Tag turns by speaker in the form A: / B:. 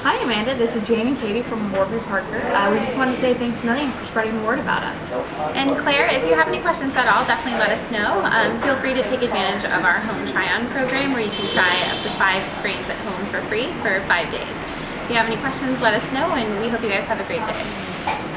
A: Hi Amanda, this is Jane and Katie from Warby Parker. We just want to say thanks a million for spreading the word about us.
B: And Claire, if you have any questions at all, definitely let us know. Feel free to take advantage of our home try-on program where you can try up to 5 frames at home for free for 5 days. If you have any questions, let us know, and we hope you guys have a great day.